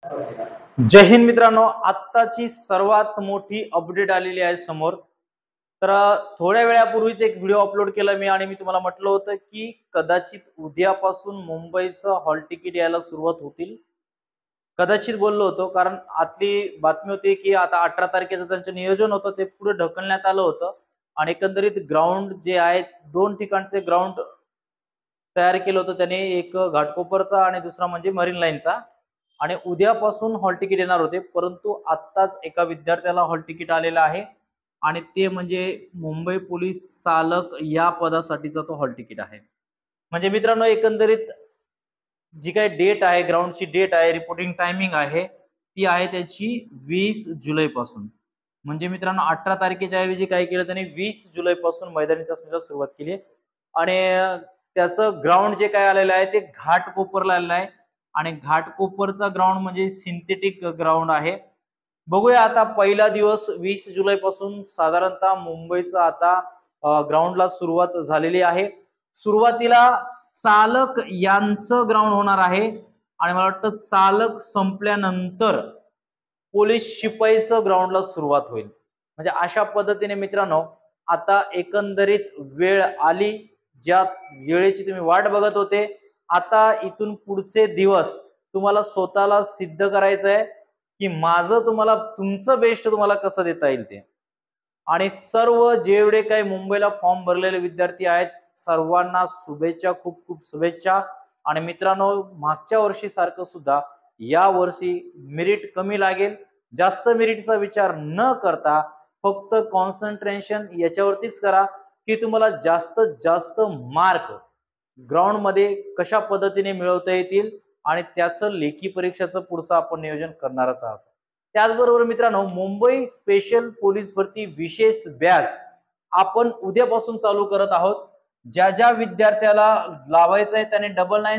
जय हिंद मित्रांनो, आत्ताची सर्वात मोठी अपडेट आलेली आहे समोर। तर थोड्या वेळापूर्वीच एक व्हिडिओ अपलोड केला मी आणि मी तुम्हाला म्हटलं होतं की कदाचित उद्यापासून मुंबईचं हॉल तिकीट यायला सुरुवात होतील। कदाचित बोललो होतो कारण आतली बातमी होती की आता 18 तारखेचं त्यांचं नियोजन होतं ते पुढे ढकलण्यात आलं होतं आणि एकंदरीत ग्राउंड जे आहे दोन ठिकाणचे ग्राउंड तयार केलं होतं त्याने, एक घाटकोपरचा आणि दुसरा म्हणजे मरीन लाईनचा। आणि उद्यापासून हॉल तिकीट येणार होते, परंतु आत्ताच एका विद्यार्थ्याला हॉल तिकीट आलेलं आहे आणि ते म्हणजे मुंबई पोलीस चालक या पदासाठीचा तो हॉल तिकीट आहे। म्हणजे मित्रांनो एकंदरीत जी काही डेट आहे, ग्राउंडची डेट आहे, रिपोर्टिंग टायमिंग आहे ती आहे त्याची 20 जुलै पासून। म्हणजे मित्रांनो 18 तारखेच्या ऐवजी काय केलं त्यांनी 20 जुलै पासून मैदानी चाचणीला सुरुवात केली आणि त्याचं ग्राउंड जे काय आलेलं आहे ते घाटकोपरला आलेलं आहे आणि घाटकोपरचा ग्राउंड म्हणजे सिंथेटिक ग्राउंड आहे। बघूया आता पहिला दिवस 20 जुलै पासून साधारणतः मुंबईचा आता ग्राउंडला सुरुवात झालेली आहे। सुरुवातीला चालक यांचं ग्राउंड होणार आहे आणि मला वाटतं चालक संपल्यानंतर पोलीस शिपाईचं ग्राउंडला सुरुवात होईल। म्हणजे अशा पद्धतीने मित्रांनो आता एकंदरीत वेळ आली, ज्या वेळेची तुम्ही वाट बघत होते। आता इथून पुढचे दिवस तुम्हाला स्वतःला सिद्ध करायचं आहे की माझं तुम्हाला तुमचं बेस्ट तुम्हाला कसं देता येईल ते। आणि सर्व जेवढे काही मुंबईला फॉर्म भरलेले विद्यार्थी आहेत सर्वांना शुभेच्छा, खूप खूप शुभेच्छा। आणि मित्रांनो मागच्या वर्षी सारखं सुद्धा या वर्षी मेरिट कमी लागेल, जास्त मेरिटचा विचार न करता फक्त कॉन्सन्ट्रेशन याच्यावरतीच करा की तुम्हाला जास्तीत जास्त मार्क ग्राउंड मध्ये कशा पद्धतीने मिळवता येतील आणि त्याचं लेखी परीक्षेचं पुढचं आपण नियोजन करणारच आहोत। त्याचबरोबर मित्रांनो मुंबई स्पेशल पोलीस भरती विशेष बॅच आपण उद्यापासून चालू करत आहोत। ज्या ज्या विद्यार्थ्याला लावायचं आहे त्याने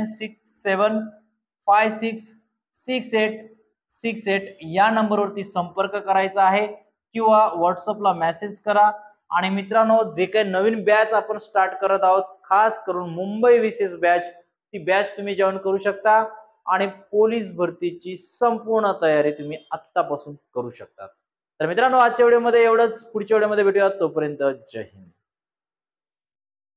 9967566868 या नंबरवरती संपर्क करायचा आहे किंवा व्हॉट्सअपला मेसेज करा। आणि मित्रांनो जे काही नवीन बॅच आपण स्टार्ट करत आहोत खास करून मुंबई विशेष बॅच, ती बॅच तुम्ही जॉईन करू शकता आणि पोलीस भरतीची संपूर्ण तयारी तुम्ही आत्तापासून करू शकता। तर मित्रांनो आजच्या व्हिडिओमध्ये एवढंच, पुढच्या व्हिडिओमध्ये भेटूया, तोपर्यंत जय हिंद।